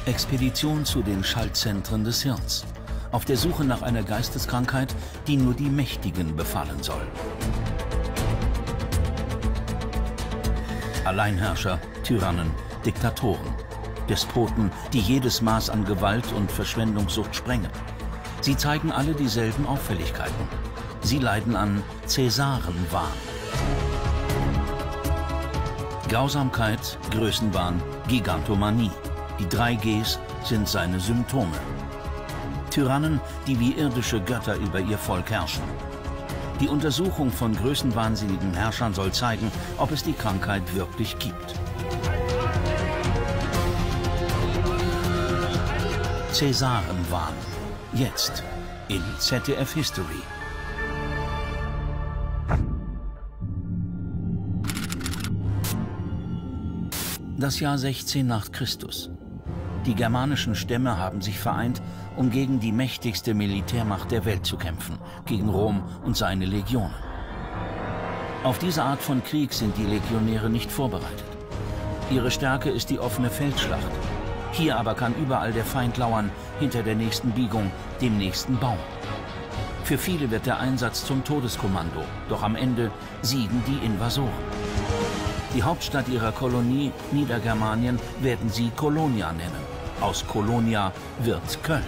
Expedition zu den Schaltzentren des Hirns. Auf der Suche nach einer Geisteskrankheit, die nur die Mächtigen befallen soll. Alleinherrscher, Tyrannen, Diktatoren, Despoten, die jedes Maß an Gewalt und Verschwendungssucht sprengen. Sie zeigen alle dieselben Auffälligkeiten. Sie leiden an Cäsarenwahn. Grausamkeit, Größenwahn, Gigantomanie. Die 3 Gs sind seine Symptome. Tyrannen, die wie irdische Götter über ihr Volk herrschen. Die Untersuchung von größenwahnsinnigen Herrschern soll zeigen, ob es die Krankheit wirklich gibt. Cäsarenwahn. Jetzt in ZDF History. Das Jahr 16 nach Christus. Die germanischen Stämme haben sich vereint, um gegen die mächtigste Militärmacht der Welt zu kämpfen, gegen Rom und seine Legionen. Auf diese Art von Krieg sind die Legionäre nicht vorbereitet. Ihre Stärke ist die offene Feldschlacht. Hier aber kann überall der Feind lauern, hinter der nächsten Biegung, dem nächsten Baum. Für viele wird der Einsatz zum Todeskommando, doch am Ende siegen die Invasoren. Die Hauptstadt ihrer Kolonie, Niedergermanien, werden sie Colonia nennen. Aus Colonia wird Köln.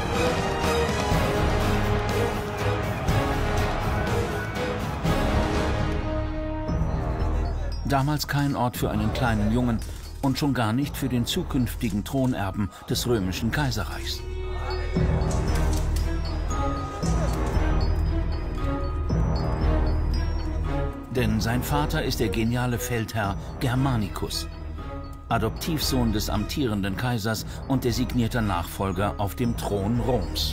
Damals kein Ort für einen kleinen Jungen und schon gar nicht für den zukünftigen Thronerben des römischen Kaiserreichs. Denn sein Vater ist der geniale Feldherr Germanicus, Adoptivsohn des amtierenden Kaisers und designierter Nachfolger auf dem Thron Roms.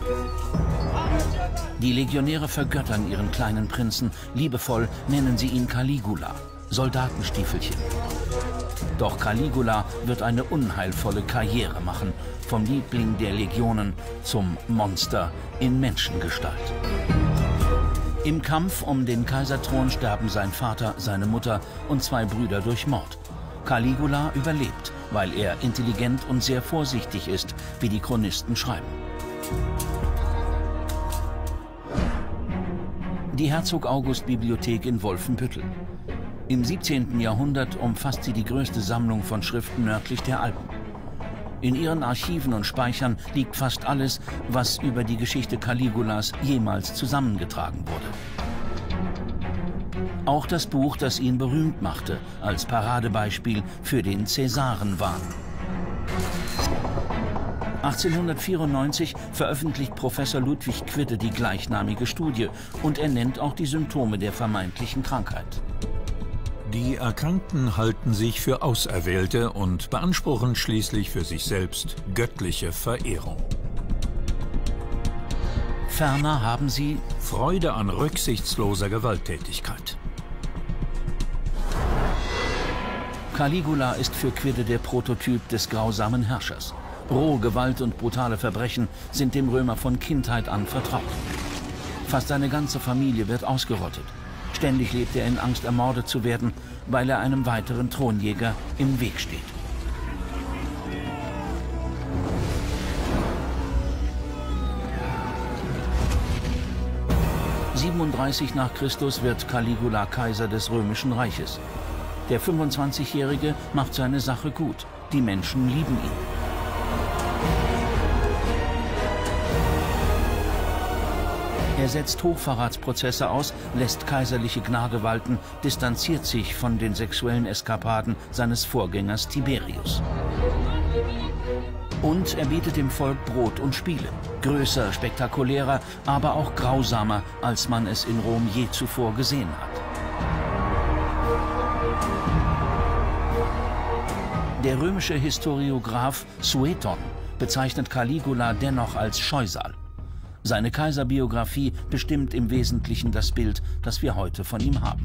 Die Legionäre vergöttern ihren kleinen Prinzen, liebevoll nennen sie ihn Caligula, Soldatenstiefelchen. Doch Caligula wird eine unheilvolle Karriere machen, vom Liebling der Legionen zum Monster in Menschengestalt. Im Kampf um den Kaiserthron sterben sein Vater, seine Mutter und 2 Brüder durch Mord. Caligula überlebt, weil er intelligent und sehr vorsichtig ist, wie die Chronisten schreiben. Die Herzog-August-Bibliothek in Wolfenbüttel. Im 17. Jahrhundert umfasst sie die größte Sammlung von Schriften nördlich der Alpen. In ihren Archiven und Speichern liegt fast alles, was über die Geschichte Caligulas jemals zusammengetragen wurde. Auch das Buch, das ihn berühmt machte, als Paradebeispiel für den Cäsarenwahn. 1894 veröffentlicht Professor Ludwig Quidde die gleichnamige Studie und er nennt auch die Symptome der vermeintlichen Krankheit. Die Erkrankten halten sich für Auserwählte und beanspruchen schließlich für sich selbst göttliche Verehrung. Ferner haben sie Freude an rücksichtsloser Gewalttätigkeit. Caligula ist für Quidde der Prototyp des grausamen Herrschers. Rohe Gewalt und brutale Verbrechen sind dem Römer von Kindheit an vertraut. Fast seine ganze Familie wird ausgerottet. Ständig lebt er in Angst, ermordet zu werden, weil er einem weiteren Thronjäger im Weg steht. »37 nach Christus wird Caligula Kaiser des Römischen Reiches. Der 25-Jährige macht seine Sache gut. Die Menschen lieben ihn. Er setzt Hochverratsprozesse aus, lässt kaiserliche Gnade walten, distanziert sich von den sexuellen Eskapaden seines Vorgängers Tiberius. Und er bietet dem Volk Brot und Spiele. Größer, spektakulärer, aber auch grausamer, als man es in Rom je zuvor gesehen hat. Der römische Historiograph Sueton bezeichnet Caligula dennoch als Scheusal. Seine Kaiserbiografie bestimmt im Wesentlichen das Bild, das wir heute von ihm haben.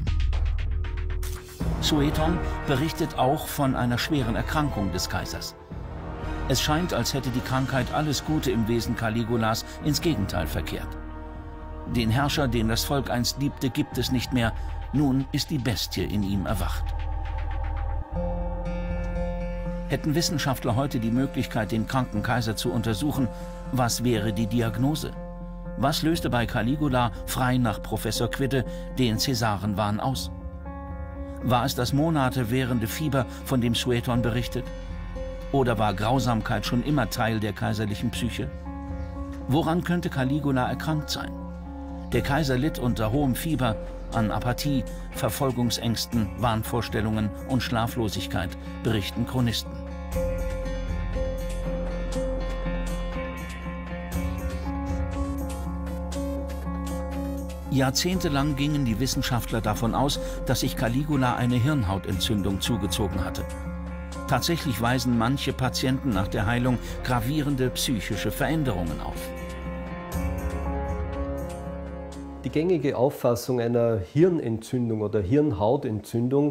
Sueton berichtet auch von einer schweren Erkrankung des Kaisers. Es scheint, als hätte die Krankheit alles Gute im Wesen Caligulas ins Gegenteil verkehrt. Den Herrscher, den das Volk einst liebte, gibt es nicht mehr. Nun ist die Bestie in ihm erwacht. Hätten Wissenschaftler heute die Möglichkeit, den kranken Kaiser zu untersuchen, was wäre die Diagnose? Was löste bei Caligula, frei nach Professor Quidde, den Cäsarenwahn aus? War es das Monate währende Fieber, von dem Sueton berichtet? Oder war Grausamkeit schon immer Teil der kaiserlichen Psyche? Woran könnte Caligula erkrankt sein? Der Kaiser litt unter hohem Fieber, an Apathie, Verfolgungsängsten, Wahnvorstellungen und Schlaflosigkeit, berichten Chronisten. Jahrzehntelang gingen die Wissenschaftler davon aus, dass sich Caligula eine Hirnhautentzündung zugezogen hatte. Tatsächlich weisen manche Patienten nach der Heilung gravierende psychische Veränderungen auf. Die gängige Auffassung einer Hirnentzündung oder Hirnhautentzündung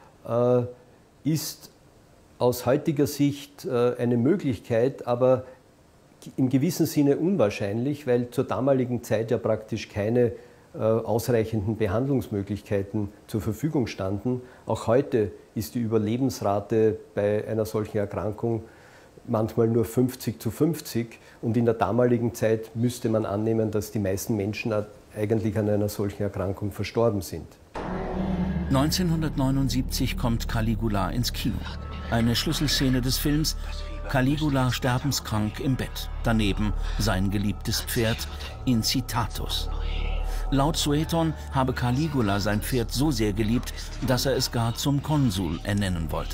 ist aus heutiger Sicht eine Möglichkeit, aber im gewissen Sinne unwahrscheinlich, weil zur damaligen Zeit ja praktisch keine ausreichenden Behandlungsmöglichkeiten zur Verfügung standen. Auch heute ist die Überlebensrate bei einer solchen Erkrankung manchmal nur 50:50 und in der damaligen Zeit müsste man annehmen, dass die meisten Menschen eigentlich an einer solchen Erkrankung verstorben sind. 1979 kommt Caligula ins Kino. Eine Schlüsselszene des Films: Caligula sterbenskrank im Bett, daneben sein geliebtes Pferd Incitatus. Laut Sueton habe Caligula sein Pferd so sehr geliebt, dass er es gar zum Konsul ernennen wollte.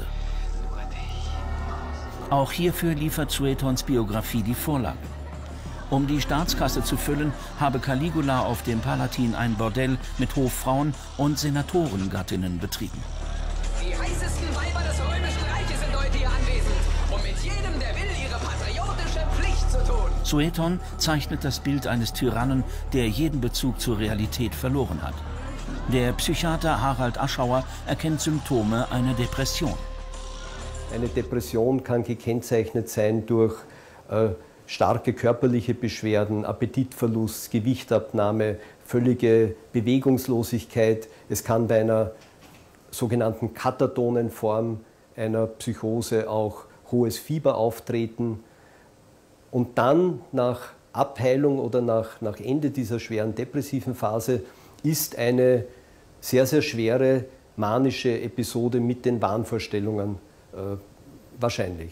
Auch hierfür liefert Suetons Biografie die Vorlage. Um die Staatskasse zu füllen, habe Caligula auf dem Palatin ein Bordell mit Hoffrauen und Senatorengattinnen betrieben. Die heißesten Weiber des Römischen Reiches sind heute hier anwesend, um mit jedem, der will, ihre patriotische Pflicht zu tun. Sueton zeichnet das Bild eines Tyrannen, der jeden Bezug zur Realität verloren hat. Der Psychiater Harald Aschauer erkennt Symptome einer Depression. Eine Depression kann gekennzeichnet sein durch starke körperliche Beschwerden, Appetitverlust, Gewichtabnahme, völlige Bewegungslosigkeit. Es kann bei einer sogenannten katatonen Form einer Psychose auch hohes Fieber auftreten. Und dann nach Abheilung oder nach Ende dieser schweren depressiven Phase ist eine sehr, sehr schwere manische Episode mit den Wahnvorstellungen wahrscheinlich.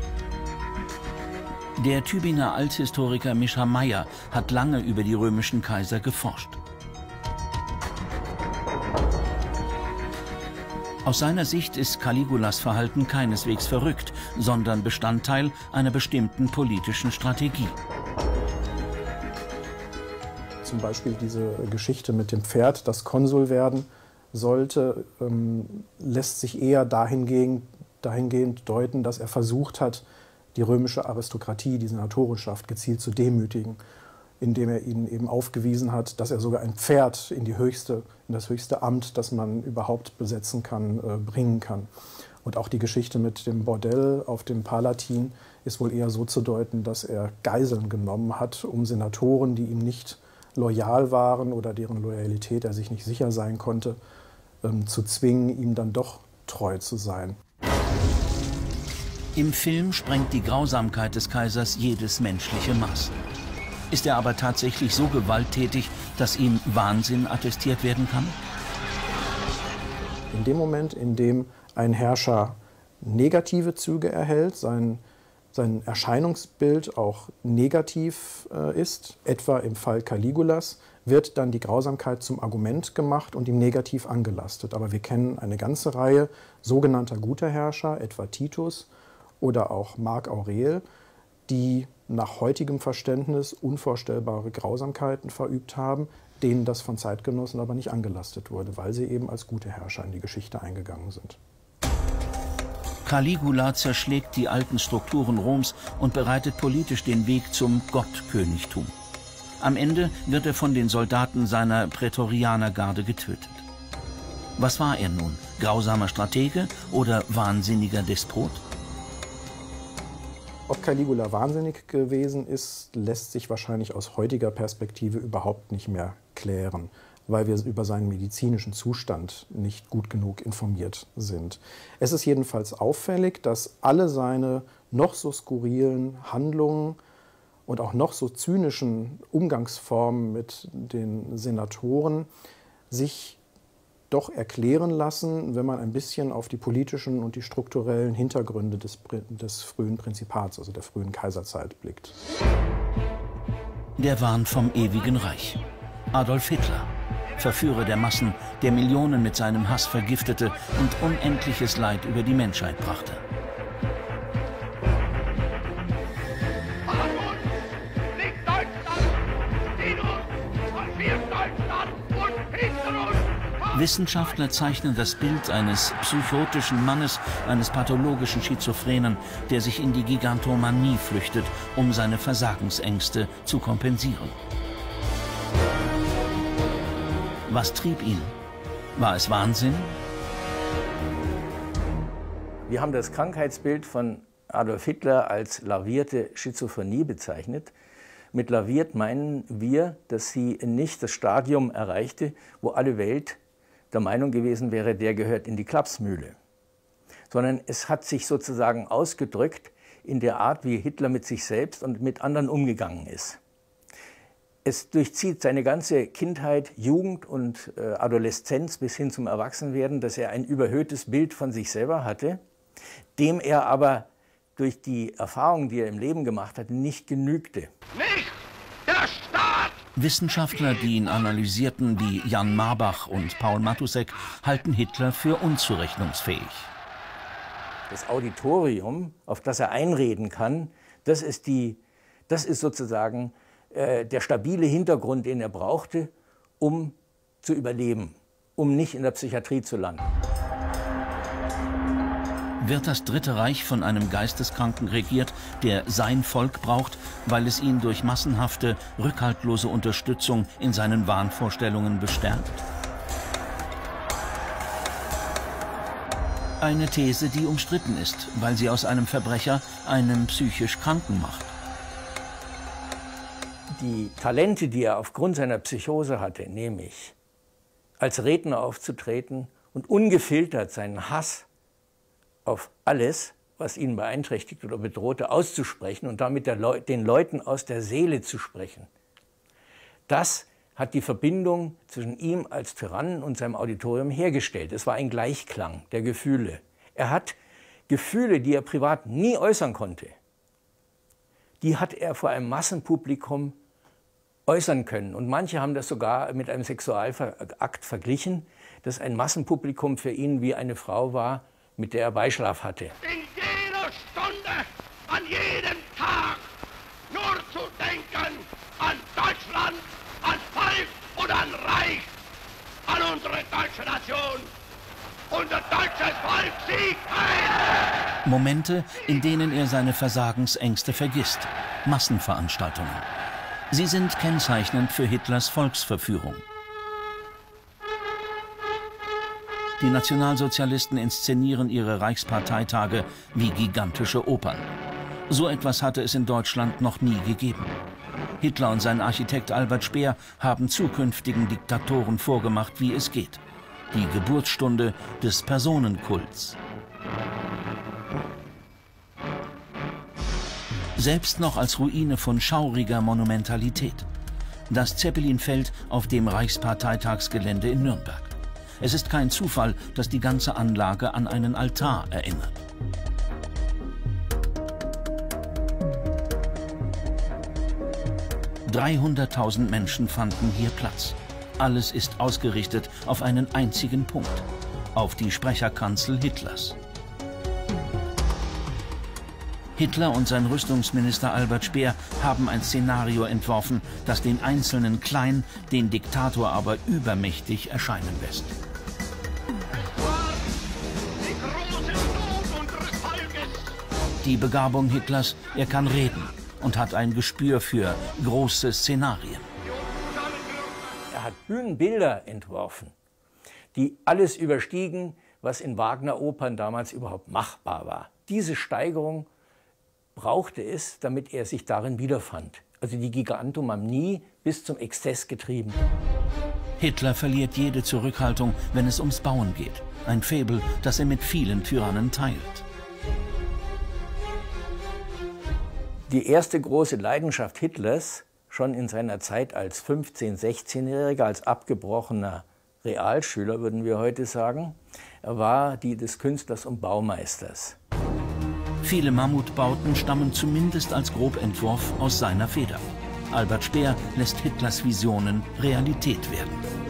Der Tübinger Althistoriker Mischa Meyer hat lange über die römischen Kaiser geforscht. Aus seiner Sicht ist Caligulas Verhalten keineswegs verrückt, sondern Bestandteil einer bestimmten politischen Strategie. Zum Beispiel diese Geschichte mit dem Pferd, das Konsul werden sollte, lässt sich eher dahingehend deuten, dass er versucht hat, die römische Aristokratie, die Senatorenschaft gezielt zu demütigen, indem er ihnen eben aufgewiesen hat, dass er sogar ein Pferd in das höchste Amt, das man überhaupt besetzen kann, bringen kann. Und auch die Geschichte mit dem Bordell auf dem Palatin ist wohl eher so zu deuten, dass er Geiseln genommen hat, um Senatoren, die ihm nicht loyal waren oder deren Loyalität er sich nicht sicher sein konnte, zu zwingen, ihm dann doch treu zu sein. Im Film sprengt die Grausamkeit des Kaisers jedes menschliche Maß. Ist er aber tatsächlich so gewalttätig, dass ihm Wahnsinn attestiert werden kann? In dem Moment, in dem ein Herrscher negative Züge erhält, sein Erscheinungsbild auch negativ ist, etwa im Fall Caligulas, wird dann die Grausamkeit zum Argument gemacht und ihm negativ angelastet. Aber wir kennen eine ganze Reihe sogenannter guter Herrscher, etwa Titus oder auch Mark Aurel, die nach heutigem Verständnis unvorstellbare Grausamkeiten verübt haben, denen das von Zeitgenossen aber nicht angelastet wurde, weil sie eben als gute Herrscher in die Geschichte eingegangen sind. Caligula zerschlägt die alten Strukturen Roms und bereitet politisch den Weg zum Gottkönigtum. Am Ende wird er von den Soldaten seiner Prätorianergarde getötet. Was war er nun? Grausamer Stratege oder wahnsinniger Despot? Ob Caligula wahnsinnig gewesen ist, lässt sich wahrscheinlich aus heutiger Perspektive überhaupt nicht mehr klären. weil wir über seinen medizinischen Zustand nicht gut genug informiert sind. Es ist jedenfalls auffällig, dass alle seine noch so skurrilen Handlungen und auch noch so zynischen Umgangsformen mit den Senatoren sich doch erklären lassen, wenn man ein bisschen auf die politischen und die strukturellen Hintergründe des frühen Prinzipats, also der frühen Kaiserzeit, blickt. Der Wahn vom ewigen Reich. Adolf Hitler, Verführer der Massen, der Millionen mit seinem Hass vergiftete und unendliches Leid über die Menschheit brachte. Wissenschaftler zeichnen das Bild eines psychotischen Mannes, eines pathologischen Schizophrenen, der sich in die Gigantomanie flüchtet, um seine Versagensängste zu kompensieren. Was trieb ihn? War es Wahnsinn? Wir haben das Krankheitsbild von Adolf Hitler als larvierte Schizophrenie bezeichnet. Mit larviert meinen wir, dass sie nicht das Stadium erreichte, wo alle Welt der Meinung gewesen wäre, der gehört in die Klapsmühle. Sondern es hat sich sozusagen ausgedrückt in der Art, wie Hitler mit sich selbst und mit anderen umgegangen ist. Es durchzieht seine ganze Kindheit, Jugend und Adoleszenz bis hin zum Erwachsenwerden, dass er ein überhöhtes Bild von sich selber hatte, dem er aber durch die Erfahrungen, die er im Leben gemacht hat, nicht genügte. Nicht der Staat! Wissenschaftler, die ihn analysierten, wie Jan Marbach und Paul Matusek, halten Hitler für unzurechnungsfähig. Das Auditorium, auf das er einreden kann, das ist sozusagen der stabile Hintergrund, den er brauchte, um zu überleben, um nicht in der Psychiatrie zu landen. Wird das Dritte Reich von einem Geisteskranken regiert, der sein Volk braucht, weil es ihn durch massenhafte, rückhaltlose Unterstützung in seinen Wahnvorstellungen bestärkt? Eine These, die umstritten ist, weil sie aus einem Verbrecher einen psychisch Kranken macht. Die Talente, die er aufgrund seiner Psychose hatte, nämlich als Redner aufzutreten und ungefiltert seinen Hass auf alles, was ihn beeinträchtigt oder bedrohte, auszusprechen und damit den Leuten aus der Seele zu sprechen. Das hat die Verbindung zwischen ihm als Tyrannen und seinem Auditorium hergestellt. Es war ein Gleichklang der Gefühle. Er hat Gefühle, die er privat nie äußern konnte, die hat er vor einem Massenpublikum äußern können. Und manche haben das sogar mit einem Sexualakt verglichen, dass ein Massenpublikum für ihn wie eine Frau war, mit der er Beischlaf hatte. In jeder Stunde, an jedem Tag, nur zu denken an Deutschland, an Volk und an Reich, an unsere deutsche Nation. Unser deutsches Volk siegt ein! Momente, in denen er seine Versagensängste vergisst. Massenveranstaltungen. Sie sind kennzeichnend für Hitlers Volksverführung. Die Nationalsozialisten inszenieren ihre Reichsparteitage wie gigantische Opern. So etwas hatte es in Deutschland noch nie gegeben. Hitler und sein Architekt Albert Speer haben zukünftigen Diktatoren vorgemacht, wie es geht. Die Geburtsstunde des Personenkults. Selbst noch als Ruine von schauriger Monumentalität. Das Zeppelinfeld auf dem Reichsparteitagsgelände in Nürnberg. Es ist kein Zufall, dass die ganze Anlage an einen Altar erinnert. (300.000 Menschen fanden hier Platz. Alles ist ausgerichtet auf einen einzigen Punkt, auf die Sprecherkanzel Hitlers. Hitler und sein Rüstungsminister Albert Speer haben ein Szenario entworfen, das den Einzelnen klein, den Diktator aber übermächtig erscheinen lässt. Die Begabung Hitlers, er kann reden und hat ein Gespür für große Szenarien. Er hat Bühnenbilder entworfen, die alles überstiegen, was in Wagner-Opern damals überhaupt machbar war. Diese Steigerung brauchte es, damit er sich darin wiederfand. Also die Gigantomanie bis zum Exzess getrieben. Hitler verliert jede Zurückhaltung, wenn es ums Bauen geht. Ein Faible, das er mit vielen Tyrannen teilt. Die erste große Leidenschaft Hitlers, schon in seiner Zeit als 15-, 16-Jähriger, als abgebrochener Realschüler, würden wir heute sagen, war die des Künstlers und Baumeisters. Viele Mammutbauten stammen zumindest als Grobentwurf aus seiner Feder. Albert Speer lässt Hitlers Visionen Realität werden.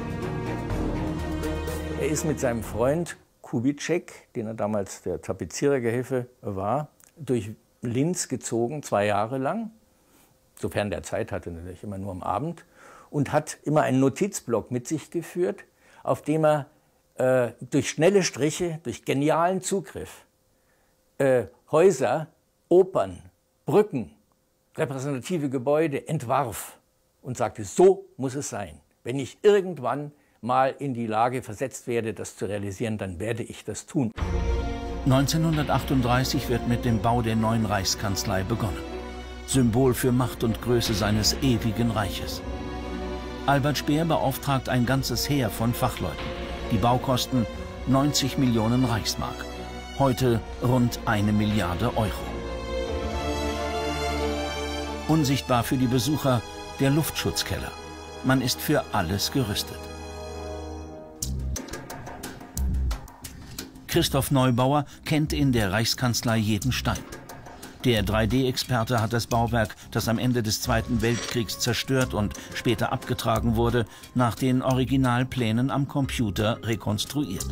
Er ist mit seinem Freund Kubitschek, den er damals der Tapezierergehilfe war, durch Linz gezogen, 2 Jahre lang, sofern der Zeit hatte, natürlich immer nur am Abend, und hat immer einen Notizblock mit sich geführt, auf dem er durch schnelle Striche, durch genialen Zugriff Häuser, Opern, Brücken, repräsentative Gebäude entwarf und sagte, so muss es sein. Wenn ich irgendwann mal in die Lage versetzt werde, das zu realisieren, dann werde ich das tun. 1938 wird mit dem Bau der neuen Reichskanzlei begonnen. Symbol für Macht und Größe seines ewigen Reiches. Albert Speer beauftragt ein ganzes Heer von Fachleuten. Die Baukosten 90 Millionen Reichsmark. Heute rund 1 Milliarde Euro. Unsichtbar für die Besucher der Luftschutzkeller. Man ist für alles gerüstet. Christoph Neubauer kennt in der Reichskanzlei jeden Stein. Der 3D-Experte hat das Bauwerk, das am Ende des Zweiten Weltkriegs zerstört und später abgetragen wurde, nach den Originalplänen am Computer rekonstruiert.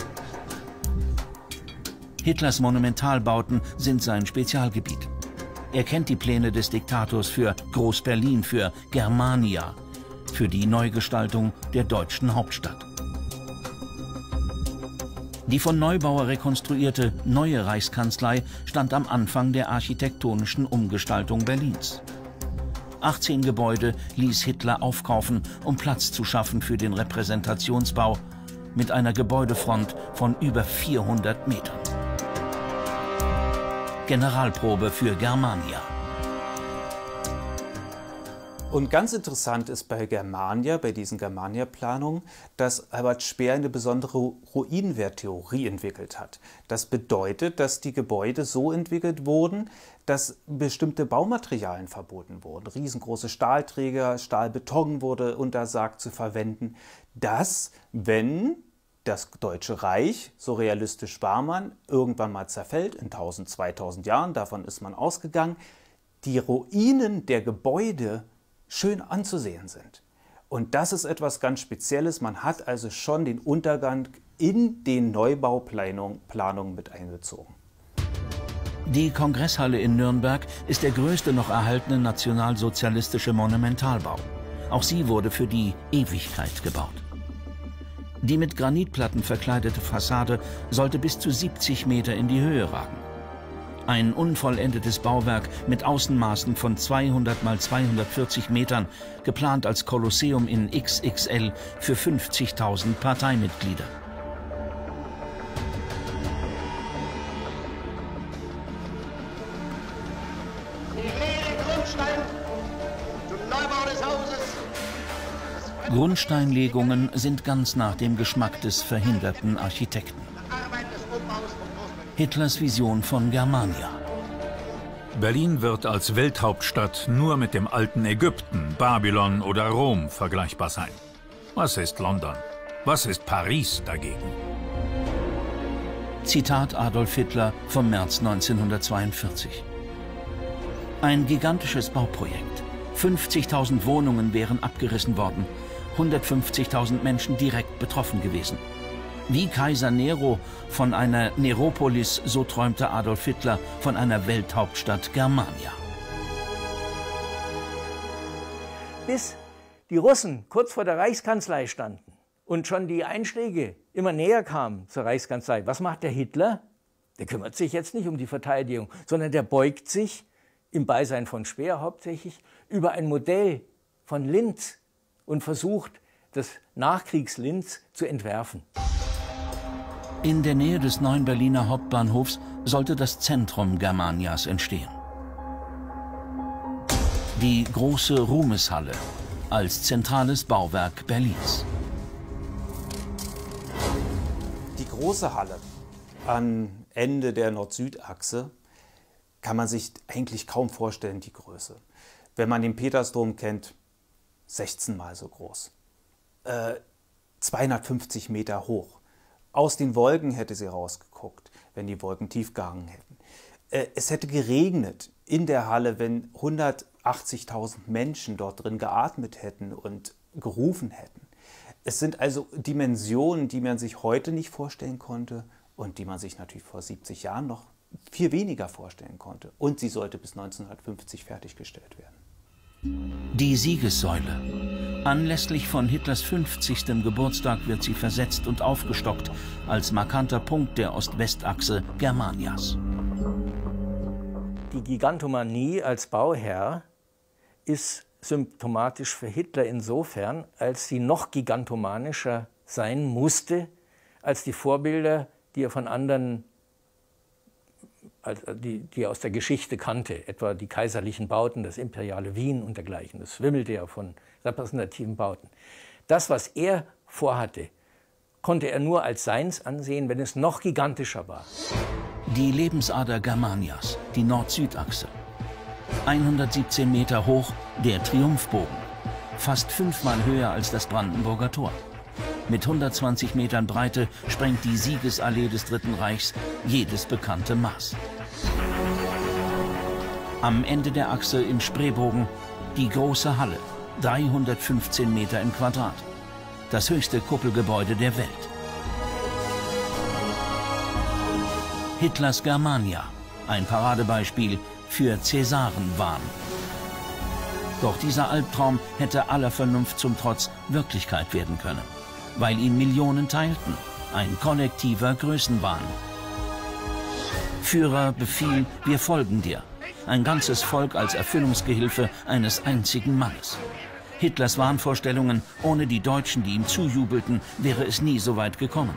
Hitlers Monumentalbauten sind sein Spezialgebiet. Er kennt die Pläne des Diktators für Groß-Berlin, für Germania, für die Neugestaltung der deutschen Hauptstadt. Die von Neubauer rekonstruierte neue Reichskanzlei stand am Anfang der architektonischen Umgestaltung Berlins. 18 Gebäude ließ Hitler aufkaufen, um Platz zu schaffen für den Repräsentationsbau mit einer Gebäudefront von über 400 Metern. Generalprobe für Germania. Und ganz interessant ist bei Germania, bei diesen Germania-Planungen, dass Albert Speer eine besondere Ruinenwerttheorie entwickelt hat. Das bedeutet, dass die Gebäude so entwickelt wurden, dass bestimmte Baumaterialien verboten wurden. Riesengroße Stahlträger, Stahlbeton wurde untersagt zu verwenden, dass, wenn das Deutsche Reich, so realistisch war man, irgendwann mal zerfällt, in 1000, 2000 Jahren, davon ist man ausgegangen, die Ruinen der Gebäude schön anzusehen sind. Und das ist etwas ganz Spezielles. Man hat also schon den Untergang in den Neubauplanungen mit einbezogen. Die Kongresshalle in Nürnberg ist der größte noch erhaltene nationalsozialistische Monumentalbau. Auch sie wurde für die Ewigkeit gebaut. Die mit Granitplatten verkleidete Fassade sollte bis zu 70 Meter in die Höhe ragen. Ein unvollendetes Bauwerk mit Außenmaßen von 200 mal 240 Metern, geplant als Kolosseum in XXL für 50.000 Parteimitglieder. Grundsteinlegungen sind ganz nach dem Geschmack des verhinderten Architekten. Hitlers Vision von Germania. Berlin wird als Welthauptstadt nur mit dem alten Ägypten, Babylon oder Rom vergleichbar sein. Was ist London? Was ist Paris dagegen? Zitat Adolf Hitler vom März 1942. Ein gigantisches Bauprojekt. 50.000 Wohnungen wären abgerissen worden. 150.000 Menschen direkt betroffen gewesen. Wie Kaiser Nero von einer Neropolis, so träumte Adolf Hitler von einer Welthauptstadt Germania. Bis die Russen kurz vor der Reichskanzlei standen und schon die Einschläge immer näher kamen zur Reichskanzlei, was macht der Hitler? Der kümmert sich jetzt nicht um die Verteidigung, sondern der beugt sich, im Beisein von Speer hauptsächlich, über ein Modell von Linz und versucht, das Nachkriegs-Linz zu entwerfen. In der Nähe des neuen Berliner Hauptbahnhofs sollte das Zentrum Germanias entstehen. Die große Ruhmeshalle als zentrales Bauwerk Berlins. große Halle am Ende der Nord-Süd-Achse kann man sich eigentlich kaum vorstellen, die Größe. Wenn man den Petersdom kennt, 16 Mal so groß. 250 Meter hoch. Aus den Wolken hätte sie rausgeguckt, wenn die Wolken tief gehangen hätten. Es hätte geregnet in der Halle, wenn 180.000 Menschen dort drin geatmet hätten und gerufen hätten. Es sind also Dimensionen, die man sich heute nicht vorstellen konnte und die man sich natürlich vor 70 Jahren noch viel weniger vorstellen konnte. Und sie sollte bis 1950 fertiggestellt werden. Die Siegessäule. Anlässlich von Hitlers 50. Geburtstag wird sie versetzt und aufgestockt als markanter Punkt der Ost-West-Achse Germanias. Die Gigantomanie als Bauherr ist symptomatisch für Hitler insofern, als sie noch gigantomanischer sein musste als die Vorbilder, die er von anderen, die er aus der Geschichte kannte, etwa die kaiserlichen Bauten, das imperiale Wien und dergleichen. Das wimmelte ja von repräsentativen Bauten. Das, was er vorhatte, konnte er nur als seins ansehen, wenn es noch gigantischer war. Die Lebensader Germanias, die Nord-Süd-Achse. 117 Meter hoch, der Triumphbogen. Fast 5-mal höher als das Brandenburger Tor. Mit 120 Metern Breite sprengt die Siegesallee des Dritten Reichs jedes bekannte Maß. Am Ende der Achse im Spreebogen die große Halle, 315 Meter im Quadrat. Das höchste Kuppelgebäude der Welt. Hitlers Germania, ein Paradebeispiel für Cäsarenwahn. Doch dieser Albtraum hätte aller Vernunft zum Trotz Wirklichkeit werden können, weil ihn Millionen teilten, ein kollektiver Größenwahn. Führer, Befehl, wir folgen dir. Ein ganzes Volk als Erfüllungsgehilfe eines einzigen Mannes. Hitlers Wahnvorstellungen, ohne die Deutschen, die ihm zujubelten, wäre es nie so weit gekommen.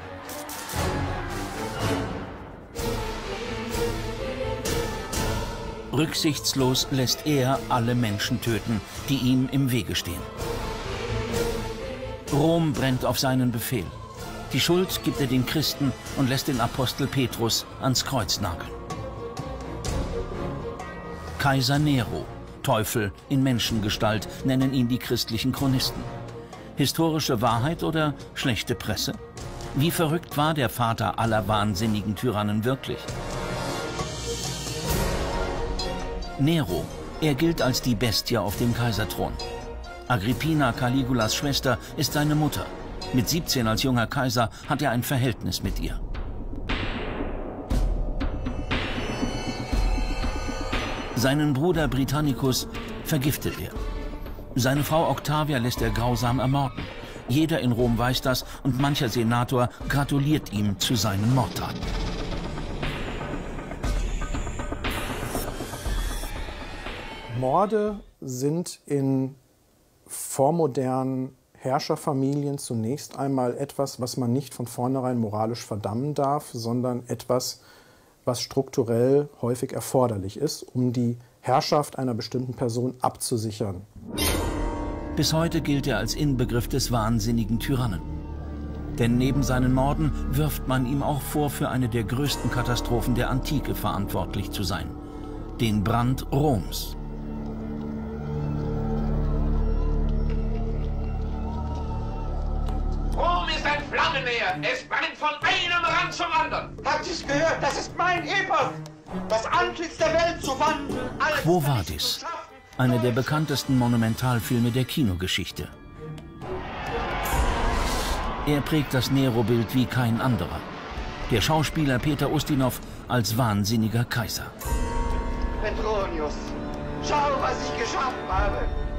Rücksichtslos lässt er alle Menschen töten, die ihm im Wege stehen. Rom brennt auf seinen Befehl. Die Schuld gibt er den Christen und lässt den Apostel Petrus ans Kreuz nageln. Kaiser Nero, Teufel in Menschengestalt, nennen ihn die christlichen Chronisten. Historische Wahrheit oder schlechte Presse? Wie verrückt war der Vater aller wahnsinnigen Tyrannen wirklich? Nero, er gilt als die Bestie auf dem Kaiserthron. Agrippina, Caligulas Schwester, ist seine Mutter. Mit 17 als junger Kaiser hat er ein Verhältnis mit ihr. Seinen Bruder Britannicus vergiftet er. Seine Frau Octavia lässt er grausam ermorden. Jeder in Rom weiß das und mancher Senator gratuliert ihm zu seinen Mordtaten. Morde sind in vormodernen Herrscherfamilien zunächst einmal etwas, was man nicht von vornherein moralisch verdammen darf, sondern etwas, was strukturell häufig erforderlich ist, um die Herrschaft einer bestimmten Person abzusichern. Bis heute gilt er als Inbegriff des wahnsinnigen Tyrannen. Denn neben seinen Morden wirft man ihm auch vor, für eine der größten Katastrophen der Antike verantwortlich zu sein: den Brand Roms. Rom ist ein Flammenmeer. Es brennt von einem Rand zum anderen. Habt ihr's gehört? Das ist mein Epos. Das Antlitz der Welt zu wandeln. Quo Vadis, einer der bekanntesten Monumentalfilme der Kinogeschichte. Er prägt das Nero-Bild wie kein anderer. Der Schauspieler Peter Ustinov als wahnsinniger Kaiser. Petronius, schau, was ich geschaffen habe.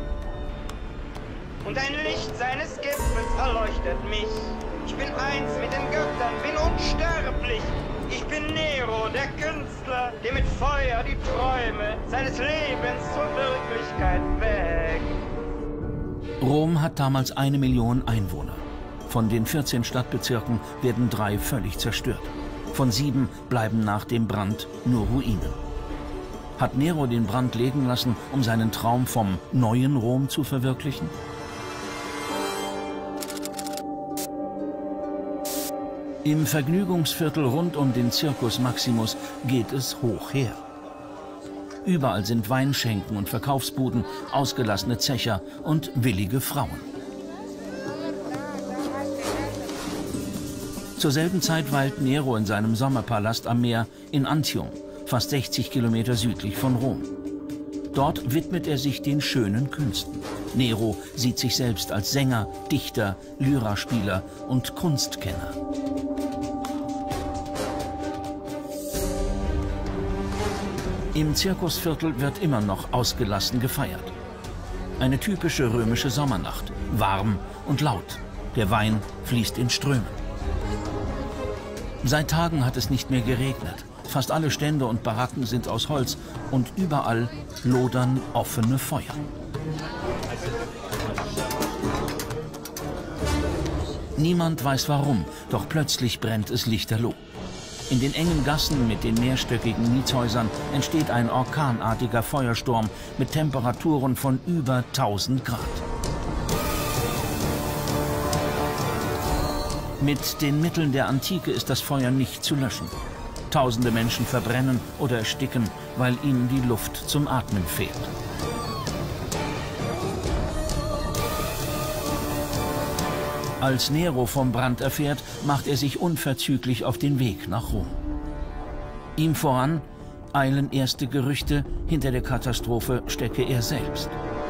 Und ein Licht seines Gipfels erleuchtet mich. Ich bin eins mit den Göttern, bin unsterblich. Ich bin Nero, der Künstler, der mit Feuer die Träume seines Lebens zur Wirklichkeit weckt. Rom hat damals 1 Million Einwohner. Von den 14 Stadtbezirken werden 3 völlig zerstört. Von 7 bleiben nach dem Brand nur Ruinen. Hat Nero den Brand legen lassen, um seinen Traum vom neuen Rom zu verwirklichen? Im Vergnügungsviertel rund um den Circus Maximus geht es hoch her. Überall sind Weinschenken und Verkaufsbuden, ausgelassene Zecher und willige Frauen. Zur selben Zeit weilt Nero in seinem Sommerpalast am Meer in Antium, fast 60 Kilometer südlich von Rom. Dort widmet er sich den schönen Künsten. Nero sieht sich selbst als Sänger, Dichter, Lyraspieler und Kunstkenner. Im Zirkusviertel wird immer noch ausgelassen gefeiert. Eine typische römische Sommernacht, warm und laut. Der Wein fließt in Strömen. Seit Tagen hat es nicht mehr geregnet. Fast alle Stände und Baracken sind aus Holz und überall lodern offene Feuer. Niemand weiß warum, doch plötzlich brennt es lichterloh. In den engen Gassen mit den mehrstöckigen Mietshäusern entsteht ein orkanartiger Feuersturm mit Temperaturen von über 1000 Grad. Mit den Mitteln der Antike ist das Feuer nicht zu löschen. Tausende Menschen verbrennen oder ersticken, weil ihnen die Luft zum Atmen fehlt. Als Nero vom Brand erfährt, macht er sich unverzüglich auf den Weg nach Rom. Ihm voran eilen erste Gerüchte, hinter der Katastrophe stecke er selbst.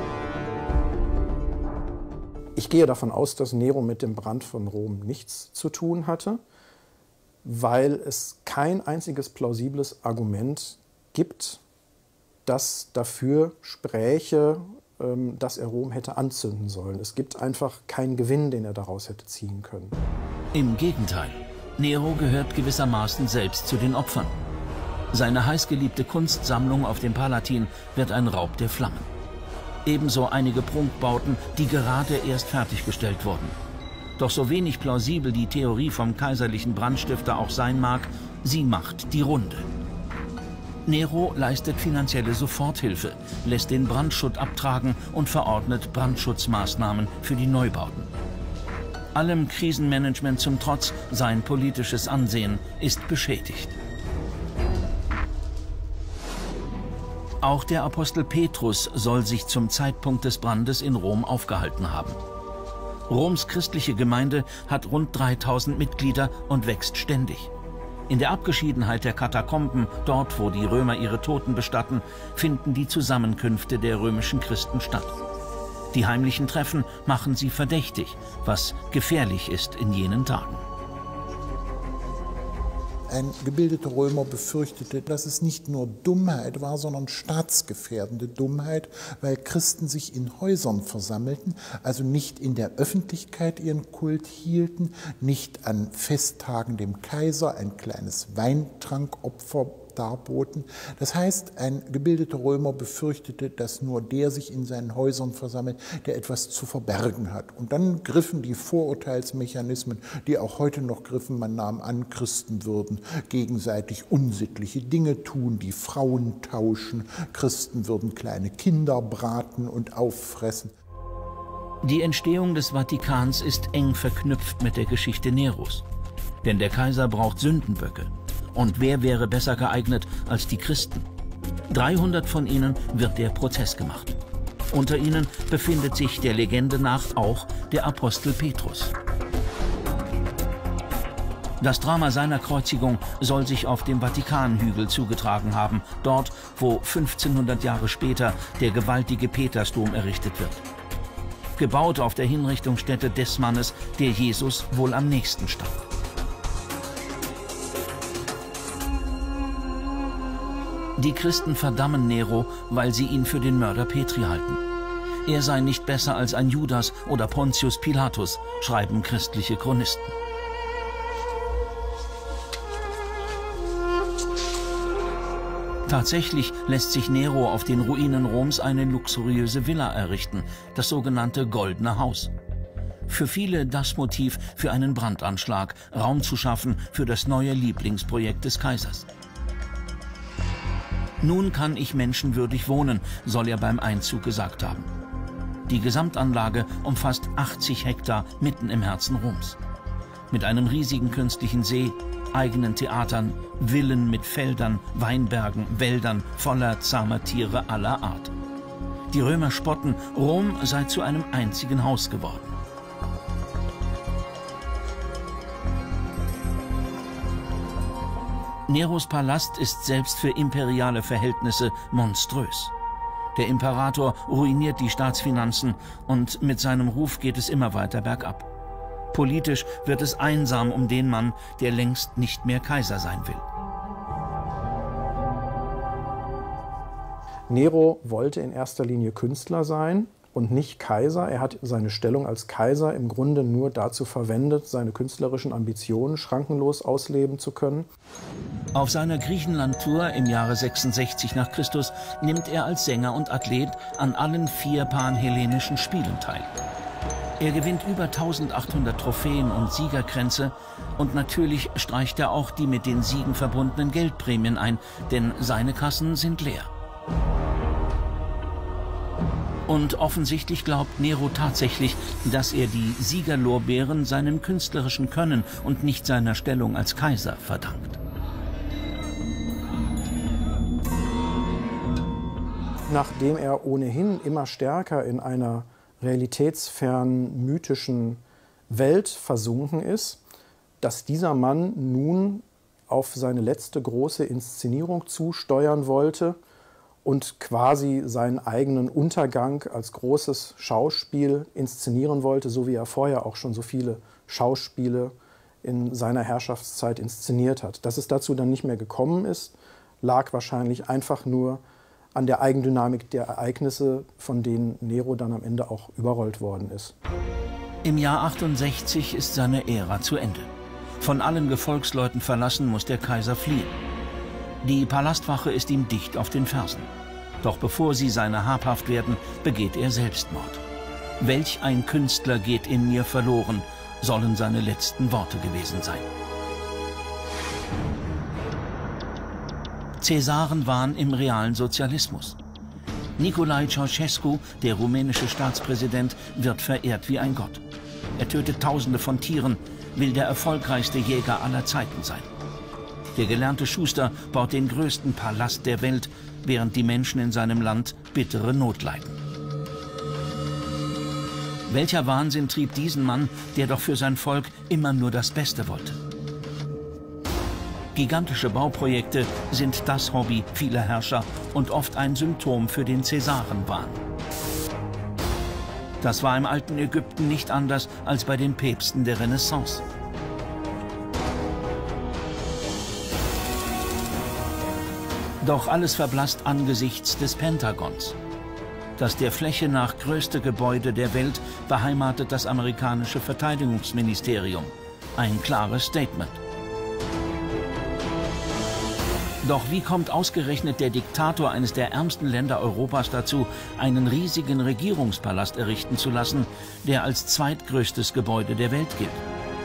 Ich gehe davon aus, dass Nero mit dem Brand von Rom nichts zu tun hatte, weil es kein einziges plausibles Argument gibt, das dafür spräche, dass er Rom hätte anzünden sollen. Es gibt einfach keinen Gewinn, den er daraus hätte ziehen können. Im Gegenteil, Nero gehört gewissermaßen selbst zu den Opfern. Seine heißgeliebte Kunstsammlung auf dem Palatin wird ein Raub der Flammen. Ebenso einige Prunkbauten, die gerade erst fertiggestellt wurden. Doch so wenig plausibel die Theorie vom kaiserlichen Brandstifter auch sein mag, sie macht die Runde. Nero leistet finanzielle Soforthilfe, lässt den Brandschutt abtragen und verordnet Brandschutzmaßnahmen für die Neubauten. Allem Krisenmanagement zum Trotz, sein politisches Ansehen ist beschädigt. Auch der Apostel Petrus soll sich zum Zeitpunkt des Brandes in Rom aufgehalten haben. Roms christliche Gemeinde hat rund 3000 Mitglieder und wächst ständig. In der Abgeschiedenheit der Katakomben, dort wo die Römer ihre Toten bestatten, finden die Zusammenkünfte der römischen Christen statt. Die heimlichen Treffen machen sie verdächtig, was gefährlich ist in jenen Tagen. Ein gebildeter Römer befürchtete, dass es nicht nur Dummheit war, sondern staatsgefährdende Dummheit, weil Christen sich in Häusern versammelten, also nicht in der Öffentlichkeit ihren Kult hielten, nicht an Festtagen dem Kaiser ein kleines Weintrankopfer darboten. Das heißt, ein gebildeter Römer befürchtete, dass nur der sich in seinen Häusern versammelt, der etwas zu verbergen hat. Und dann griffen die Vorurteilsmechanismen, die auch heute noch griffen. Man nahm an, Christen würden gegenseitig unsittliche Dinge tun, die Frauen tauschen. Christen würden kleine Kinder braten und auffressen. Die Entstehung des Vatikans ist eng verknüpft mit der Geschichte Neros. Denn der Kaiser braucht Sündenböcke. Und wer wäre besser geeignet als die Christen? 300 von ihnen wird der Prozess gemacht. Unter ihnen befindet sich der Legende nach auch der Apostel Petrus. Das Drama seiner Kreuzigung soll sich auf dem Vatikanhügel zugetragen haben, dort, wo 1500 Jahre später der gewaltige Petersdom errichtet wird. Gebaut auf der Hinrichtungsstätte des Mannes, der Jesus wohl am nächsten stand. Die Christen verdammen Nero, weil sie ihn für den Mörder Petri halten. Er sei nicht besser als ein Judas oder Pontius Pilatus, schreiben christliche Chronisten. Tatsächlich lässt sich Nero auf den Ruinen Roms eine luxuriöse Villa errichten, das sogenannte Goldene Haus. Für viele das Motiv für einen Brandanschlag, Raum zu schaffen für das neue Lieblingsprojekt des Kaisers. Nun kann ich menschenwürdig wohnen, soll er beim Einzug gesagt haben. Die Gesamtanlage umfasst 80 Hektar mitten im Herzen Roms. Mit einem riesigen künstlichen See, eigenen Theatern, Villen mit Feldern, Weinbergen, Wäldern voller zahmer Tiere aller Art. Die Römer spotten, Rom sei zu einem einzigen Haus geworden. Neros Palast ist selbst für imperiale Verhältnisse monströs. Der Imperator ruiniert die Staatsfinanzen und mit seinem Ruf geht es immer weiter bergab. Politisch wird es einsam um den Mann, der längst nicht mehr Kaiser sein will. Nero wollte in erster Linie Künstler sein und nicht Kaiser. Er hat seine Stellung als Kaiser im Grunde nur dazu verwendet, seine künstlerischen Ambitionen schrankenlos ausleben zu können. Auf seiner Griechenland-Tour im Jahre 66 nach Christus nimmt er als Sänger und Athlet an allen 4 panhellenischen Spielen teil. Er gewinnt über 1800 Trophäen und Siegerkränze und natürlich streicht er auch die mit den Siegen verbundenen Geldprämien ein, denn seine Kassen sind leer. Und offensichtlich glaubt Nero tatsächlich, dass er die Siegerlorbeeren seinem künstlerischen Können und nicht seiner Stellung als Kaiser verdankt. Nachdem er ohnehin immer stärker in einer realitätsfernen, mythischen Welt versunken ist, dass dieser Mann nun auf seine letzte große Inszenierung zusteuern wollte und quasi seinen eigenen Untergang als großes Schauspiel inszenieren wollte, so wie er vorher auch schon so viele Schauspiele in seiner Herrschaftszeit inszeniert hat. Dass es dazu dann nicht mehr gekommen ist, lag wahrscheinlich einfach nur an der Eigendynamik der Ereignisse, von denen Nero dann am Ende auch überrollt worden ist. Im Jahr 68 ist seine Ära zu Ende. Von allen Gefolgsleuten verlassen muss der Kaiser fliehen. Die Palastwache ist ihm dicht auf den Fersen. Doch bevor sie seiner habhaft werden, begeht er Selbstmord. Welch ein Künstler geht in mir verloren, sollen seine letzten Worte gewesen sein. Cäsaren waren im realen Sozialismus. Nicolae Ceausescu, der rumänische Staatspräsident, wird verehrt wie ein Gott. Er tötet Tausende von Tieren, will der erfolgreichste Jäger aller Zeiten sein. Der gelernte Schuster baut den größten Palast der Welt, während die Menschen in seinem Land bittere Not leiden. Welcher Wahnsinn trieb diesen Mann, der doch für sein Volk immer nur das Beste wollte? Gigantische Bauprojekte sind das Hobby vieler Herrscher und oft ein Symptom für den Cäsarenwahn. Das war im alten Ägypten nicht anders als bei den Päpsten der Renaissance. Doch alles verblasst angesichts des Pentagons. Das der Fläche nach größte Gebäude der Welt beheimatet das amerikanische Verteidigungsministerium. Ein klares Statement. Doch wie kommt ausgerechnet der Diktator eines der ärmsten Länder Europas dazu, einen riesigen Regierungspalast errichten zu lassen, der als zweitgrößtes Gebäude der Welt gilt?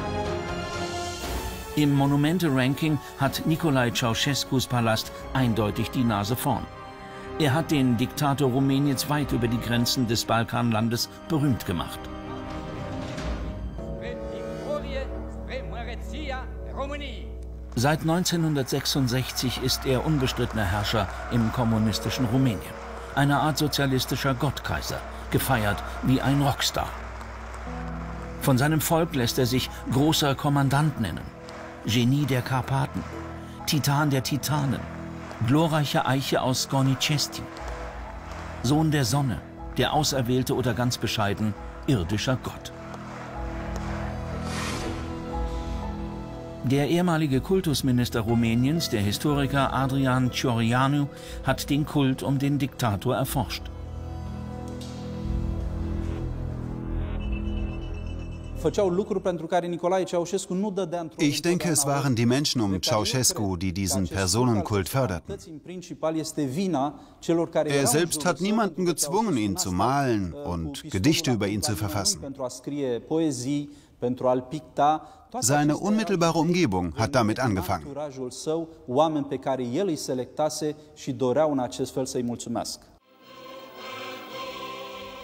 Im Monumente-Ranking hat Nicolae Ceausescus Palast eindeutig die Nase vorn. Er hat den Diktator Rumäniens weit über die Grenzen des Balkanlandes berühmt gemacht. Seit 1966 ist er unbestrittener Herrscher im kommunistischen Rumänien. Eine Art sozialistischer Gottkaiser, gefeiert wie ein Rockstar. Von seinem Volk lässt er sich großer Kommandant nennen. Genie der Karpaten, Titan der Titanen, glorreiche Eiche aus Gornicesti, Sohn der Sonne, der Auserwählte oder ganz bescheiden, irdischer Gott. Der ehemalige Kultusminister Rumäniens, der Historiker Adrian Cioranu, hat den Kult um den Diktator erforscht. Ich denke, es waren die Menschen um Ceausescu, die diesen Personenkult förderten. Er selbst hat niemanden gezwungen, ihn zu malen und Gedichte über ihn zu verfassen. Seine unmittelbare Umgebung hat damit angefangen.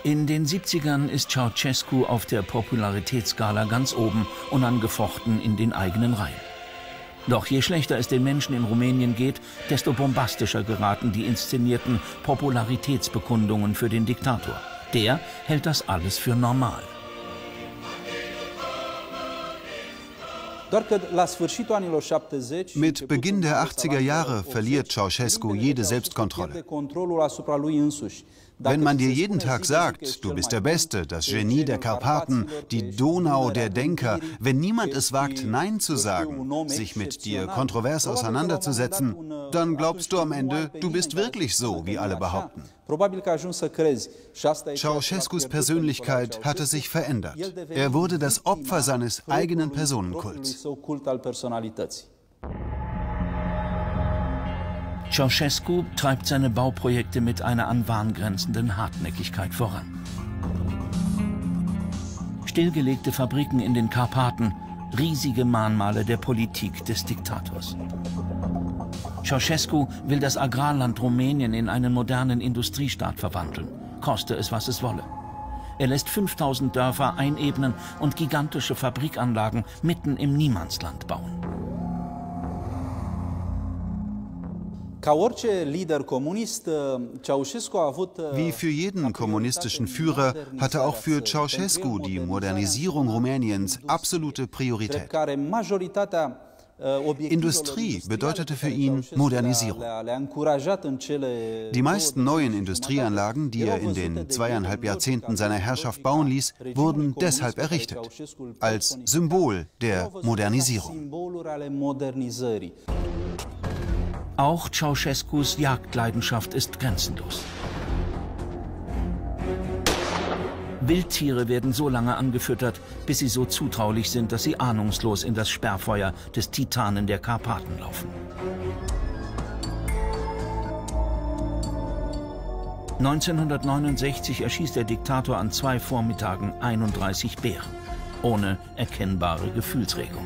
In den 70ern ist Ceausescu auf der Popularitätsskala ganz oben, unangefochten in den eigenen Reihen. Doch je schlechter es den Menschen in Rumänien geht, desto bombastischer geraten die inszenierten Popularitätsbekundungen für den Diktator. Der hält das alles für normal. Mit Beginn der 80er Jahre verliert Ceausescu jede Selbstkontrolle. Wenn man dir jeden Tag sagt, du bist der Beste, das Genie der Karpaten, die Donau der Denker, wenn niemand es wagt, Nein zu sagen, sich mit dir kontrovers auseinanderzusetzen, dann glaubst du am Ende, du bist wirklich so, wie alle behaupten. Ceausescus Persönlichkeit hatte sich verändert. Er wurde das Opfer seines eigenen Personenkults. Ceausescu treibt seine Bauprojekte mit einer an Wahn grenzenden Hartnäckigkeit voran. Stillgelegte Fabriken in den Karpaten, riesige Mahnmale der Politik des Diktators. Ceausescu will das Agrarland Rumänien in einen modernen Industriestaat verwandeln, koste es, was es wolle. Er lässt 5000 Dörfer einebnen und gigantische Fabrikanlagen mitten im Niemandsland bauen. Wie für jeden kommunistischen Führer hatte auch für Ceausescu die Modernisierung Rumäniens absolute Priorität. Industrie bedeutete für ihn Modernisierung. Die meisten neuen Industrieanlagen, die er in den 2,5 Jahrzehnten seiner Herrschaft bauen ließ, wurden deshalb errichtet, als Symbol der Modernisierung. Auch Ceausescus Jagdleidenschaft ist grenzenlos. Wildtiere werden so lange angefüttert, bis sie so zutraulich sind, dass sie ahnungslos in das Sperrfeuer des Titanen der Karpaten laufen. 1969 erschießt der Diktator an 2 Vormittagen 31 Bären, ohne erkennbare Gefühlsregung.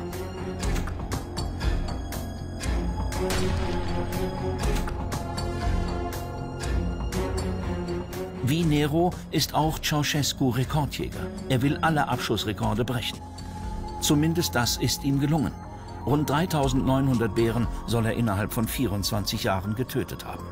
Wie Nero ist auch Ceausescu Rekordjäger. Er will alle Abschussrekorde brechen. Zumindest das ist ihm gelungen. Rund 3900 Bären soll er innerhalb von 24 Jahren getötet haben.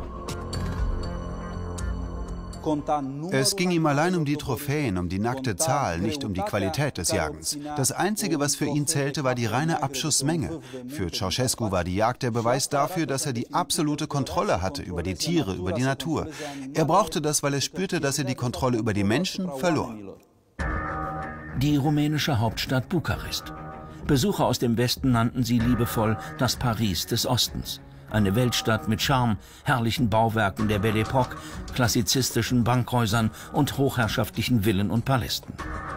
Es ging ihm allein um die Trophäen, um die nackte Zahl, nicht um die Qualität des Jagens. Das Einzige, was für ihn zählte, war die reine Abschussmenge. Für Ceausescu war die Jagd der Beweis dafür, dass er die absolute Kontrolle hatte über die Tiere, über die Natur. Er brauchte das, weil er spürte, dass er die Kontrolle über die Menschen verlor. Die rumänische Hauptstadt Bukarest. Besucher aus dem Westen nannten sie liebevoll das Paris des Ostens. Eine Weltstadt mit Charme, herrlichen Bauwerken der Belle Époque, klassizistischen Bankhäusern und hochherrschaftlichen Villen und Palästen.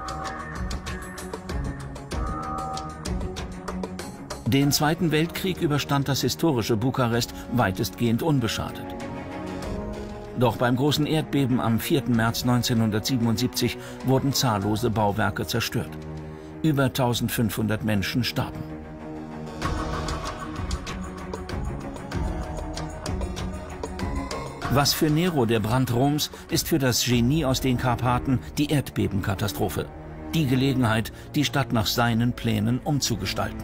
Den Zweiten Weltkrieg überstand das historische Bukarest weitestgehend unbeschadet. Doch beim großen Erdbeben am 4. März 1977 wurden zahllose Bauwerke zerstört. Über 1500 Menschen starben. Was für Nero der Brand Roms, ist für das Genie aus den Karpaten die Erdbebenkatastrophe. Die Gelegenheit, die Stadt nach seinen Plänen umzugestalten.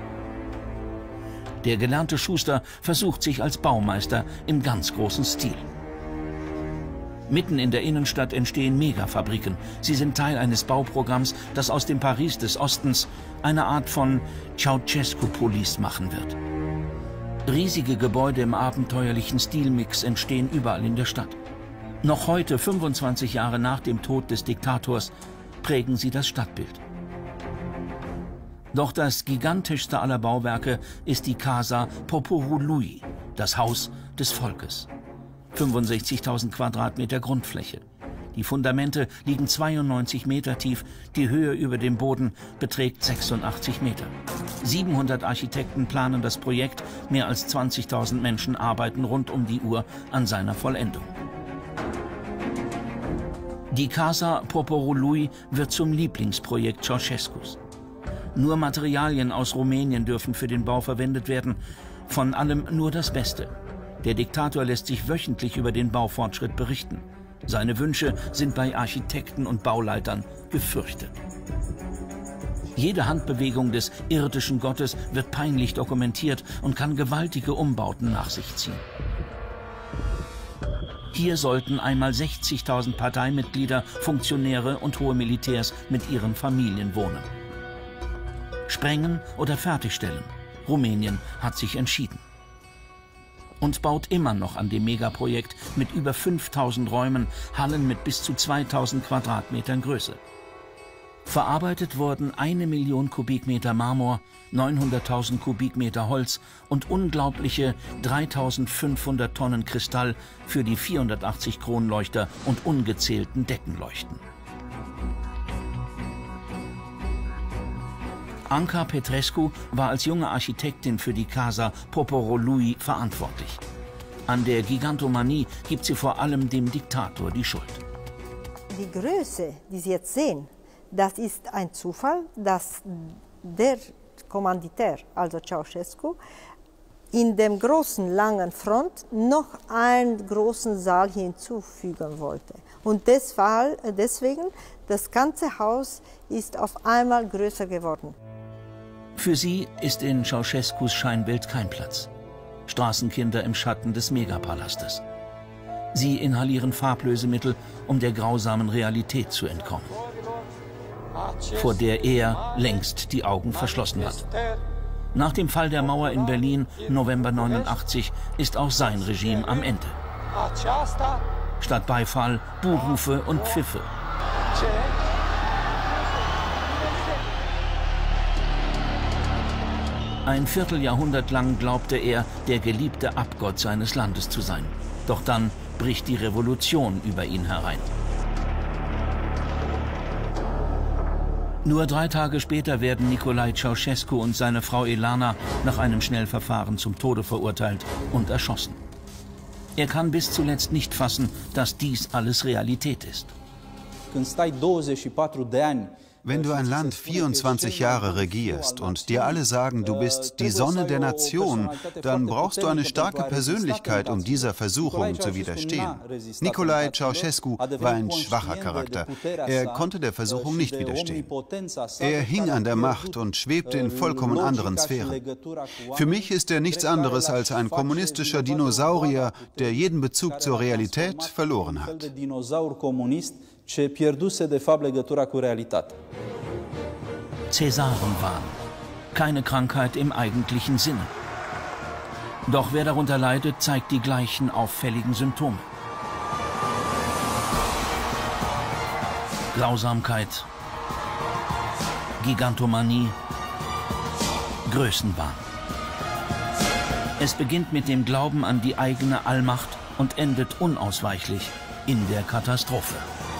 Der gelernte Schuster versucht sich als Baumeister im ganz großen Stil. Mitten in der Innenstadt entstehen Megafabriken. Sie sind Teil eines Bauprogramms, das aus dem Paris des Ostens eine Art von Ceausescu-Polis machen wird. Riesige Gebäude im abenteuerlichen Stilmix entstehen überall in der Stadt. Noch heute, 25 Jahre nach dem Tod des Diktators, prägen sie das Stadtbild. Doch das gigantischste aller Bauwerke ist die Casa Poporului, das Haus des Volkes. 65.000 Quadratmeter Grundfläche. Die Fundamente liegen 92 Meter tief, die Höhe über dem Boden beträgt 86 Meter. 700 Architekten planen das Projekt, mehr als 20.000 Menschen arbeiten rund um die Uhr an seiner Vollendung. Die Casa Poporului wird zum Lieblingsprojekt Ceausescus. Nur Materialien aus Rumänien dürfen für den Bau verwendet werden, von allem nur das Beste. Der Diktator lässt sich wöchentlich über den Baufortschritt berichten. Seine Wünsche sind bei Architekten und Bauleitern gefürchtet. Jede Handbewegung des irdischen Gottes wird peinlich dokumentiert und kann gewaltige Umbauten nach sich ziehen. Hier sollten einmal 60.000 Parteimitglieder, Funktionäre und hohe Militärs mit ihren Familien wohnen. Sprengen oder fertigstellen? Rumänien hat sich entschieden. Und baut immer noch an dem Megaprojekt mit über 5.000 Räumen, Hallen mit bis zu 2.000 Quadratmetern Größe. Verarbeitet wurden 1 Million Kubikmeter Marmor, 900.000 Kubikmeter Holz und unglaubliche 3.500 Tonnen Kristall für die 480 Kronleuchter und ungezählten Deckenleuchten. Anca Petrescu war als junge Architektin für die Casa Poporului verantwortlich. An der Gigantomanie gibt sie vor allem dem Diktator die Schuld. Die Größe, die Sie jetzt sehen, das ist ein Zufall, dass der Kommanditär, also Ceausescu, in dem großen, langen Front noch einen großen Saal hinzufügen wollte. Und deswegen, das ganze Haus ist auf einmal größer geworden. Für sie ist in Ceausescus Scheinwelt kein Platz. Straßenkinder im Schatten des Megapalastes. Sie inhalieren Farblösemittel, um der grausamen Realität zu entkommen, vor der er längst die Augen verschlossen hat. Nach dem Fall der Mauer in Berlin, November 89, ist auch sein Regime am Ende. Statt Beifall, Buhrufe und Pfiffe. Ein Vierteljahrhundert lang glaubte er, der geliebte Abgott seines Landes zu sein. Doch dann bricht die Revolution über ihn herein. Nur 3 Tage später werden Nicolae Ceausescu und seine Frau Elana nach einem Schnellverfahren zum Tode verurteilt und erschossen. Er kann bis zuletzt nicht fassen, dass dies alles Realität ist. Wenn du ein Land 24 Jahre regierst und dir alle sagen, du bist die Sonne der Nation, dann brauchst du eine starke Persönlichkeit, um dieser Versuchung zu widerstehen. Nicolae Ceausescu war ein schwacher Charakter. Er konnte der Versuchung nicht widerstehen. Er hing an der Macht und schwebte in vollkommen anderen Sphären. Für mich ist er nichts anderes als ein kommunistischer Dinosaurier, der jeden Bezug zur Realität verloren hat. Cäsarenwahn. Keine Krankheit im eigentlichen Sinne. Doch wer darunter leidet, zeigt die gleichen auffälligen Symptome. Grausamkeit, Gigantomanie, Größenwahn. Es beginnt mit dem Glauben an die eigene Allmacht und endet unausweichlich in der Katastrophe.